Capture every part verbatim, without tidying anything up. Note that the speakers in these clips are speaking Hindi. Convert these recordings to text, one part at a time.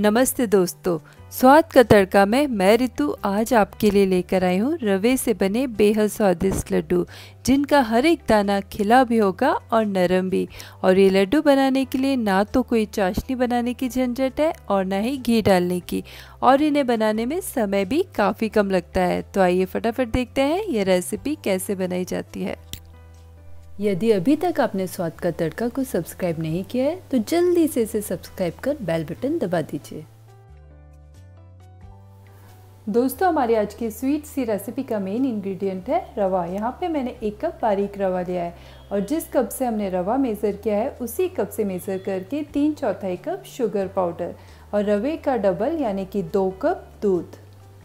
नमस्ते दोस्तों, स्वाद का तड़का में मैं रितु आज आपके लिए लेकर आई हूँ रवे से बने बेहद स्वादिष्ट लड्डू, जिनका हर एक दाना खिला भी होगा और नरम भी। और ये लड्डू बनाने के लिए ना तो कोई चाशनी बनाने की झंझट है और ना ही घी डालने की, और इन्हें बनाने में समय भी काफ़ी कम लगता है। तो आइए फटाफट देखते हैं ये रेसिपी कैसे बनाई जाती है। यदि अभी तक आपने स्वाद का तड़का को सब्सक्राइब नहीं किया है तो जल्दी से इसे सब्सक्राइब कर बेल बटन दबा दीजिए। दोस्तों, हमारी आज की स्वीट सी रेसिपी का मेन इंग्रेडिएंट है रवा। यहाँ पे मैंने एक कप बारीक रवा लिया है और जिस कप से हमने रवा मेज़र किया है उसी कप से मेज़र करके तीन चौथाई कप शुगर पाउडर और रवे का डबल यानी कि दो कप दूध,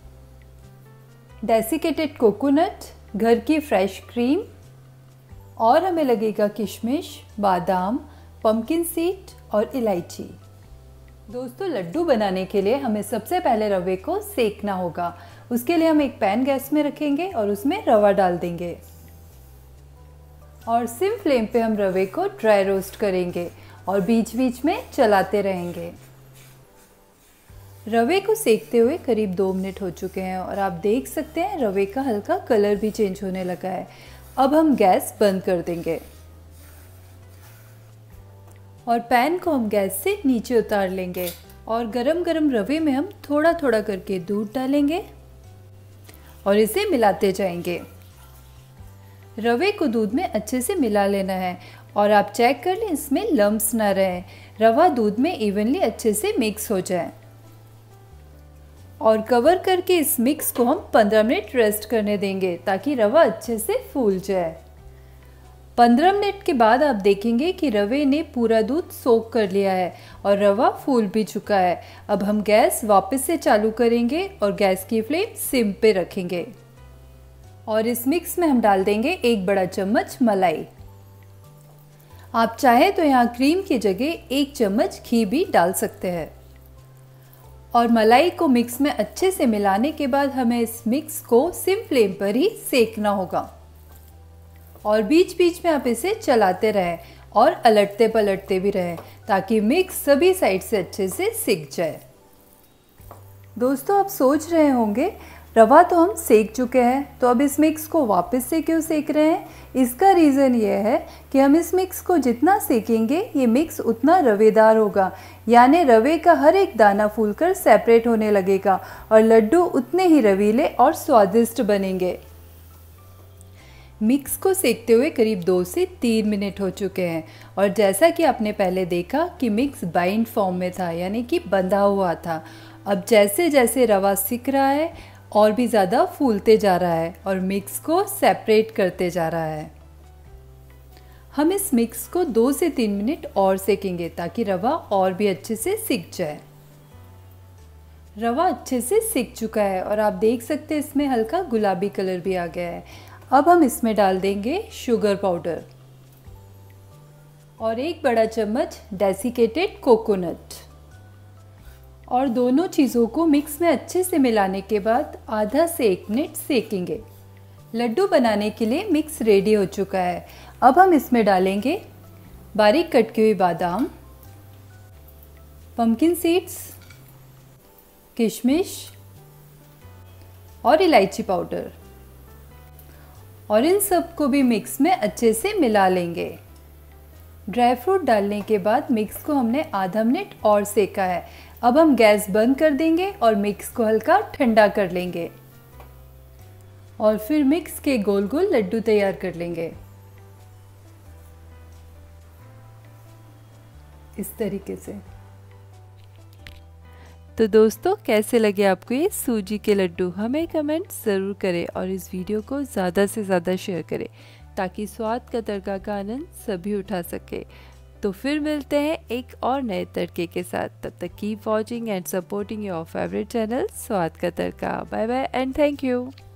डेसिकेटेड कोकोनट, घर की फ्रेश क्रीम, और हमें लगेगा किशमिश, बादाम, पम्पकिन सीड और इलायची। दोस्तों, लड्डू बनाने के लिए हमें सबसे पहले रवे को सेकना होगा। उसके लिए हम एक पैन गैस में रखेंगे और उसमें रवा डाल देंगे और सिम फ्लेम पे हम रवे को ड्राई रोस्ट करेंगे और बीच बीच में चलाते रहेंगे। रवे को सेकते हुए करीब दो मिनट हो चुके हैं और आप देख सकते हैं रवे का हल्का कलर भी चेंज होने लगा है। अब हम गैस बंद कर देंगे और पैन को हम गैस से नीचे उतार लेंगे और गरम गरम रवे में हम थोड़ा थोड़ा करके दूध डालेंगे और इसे मिलाते जाएंगे। रवे को दूध में अच्छे से मिला लेना है और आप चेक कर लें इसमें लम्प्स ना रहें, रवा दूध में इवनली अच्छे से मिक्स हो जाए। और कवर करके इस मिक्स को हम पंद्रह मिनट रेस्ट करने देंगे ताकि रवा अच्छे से फूल जाए। पंद्रह मिनट के बाद आप देखेंगे कि रवे ने पूरा दूध सोख कर लिया है और रवा फूल भी चुका है। अब हम गैस वापस से चालू करेंगे और गैस की फ्लेम सिम पे रखेंगे और इस मिक्स में हम डाल देंगे एक बड़ा चम्मच मलाई। आप चाहे तो यहाँ क्रीम की जगह एक चम्मच घी भी डाल सकते हैं। और मलाई को मिक्स में अच्छे से मिलाने के बाद हमें इस मिक्स को सिम फ्लेम पर ही सेकना होगा और बीच बीच में आप इसे चलाते रहें और अलटते पलटते भी रहें ताकि मिक्स सभी साइड से अच्छे से सिक जाए। दोस्तों, आप सोच रहे होंगे रवा तो हम सेक चुके हैं तो अब इस मिक्स को वापस से क्यों सेक रहे हैं। इसका रीज़न ये है कि हम इस मिक्स को जितना सेकेंगे ये मिक्स उतना रवेदार होगा, यानी रवे का हर एक दाना फूलकर सेपरेट होने लगेगा और लड्डू उतने ही रवीले और स्वादिष्ट बनेंगे। मिक्स को सेकते हुए करीब दो से तीन मिनट हो चुके हैं और जैसा कि आपने पहले देखा कि मिक्स बाइंड फॉर्म में था, यानी कि बंधा हुआ था। अब जैसे जैसे रवा सिक रहा है और भी ज़्यादा फूलते जा रहा है और मिक्स को सेपरेट करते जा रहा है। हम इस मिक्स को दो से तीन मिनट और सेकेंगे ताकि रवा और भी अच्छे से सिक जाए। रवा अच्छे से सिक चुका है और आप देख सकते हैं इसमें हल्का गुलाबी कलर भी आ गया है। अब हम इसमें डाल देंगे शुगर पाउडर और एक बड़ा चम्मच डेसिकेटेड कोकोनट और दोनों चीज़ों को मिक्स में अच्छे से मिलाने के बाद आधा से एक मिनट सेकेंगे। लड्डू बनाने के लिए मिक्स रेडी हो चुका है। अब हम इसमें डालेंगे बारीक कट की हुई बादाम, पम्पकिन सीड्स, किशमिश और इलायची पाउडर और इन सब को भी मिक्स में अच्छे से मिला लेंगे। ड्राई फ्रूट डालने के बाद मिक्स को हमने आधा मिनट और सेका है। अब हम गैस बंद कर देंगे और मिक्स को हल्का ठंडा कर लेंगे और फिर मिक्स के गोल गोल लड्डू तैयार कर लेंगे इस तरीके से। तो दोस्तों, कैसे लगे आपको ये सूजी के लड्डू, हमें कमेंट ज़रूर करें और इस वीडियो को ज़्यादा से ज़्यादा शेयर करें ताकि स्वाद का तड़का का आनंद सभी उठा सके। तो फिर मिलते हैं एक और नए तड़के के साथ। तब तक keep watching and supporting your favourite channel स्वाद का तड़का। Bye bye and thank you.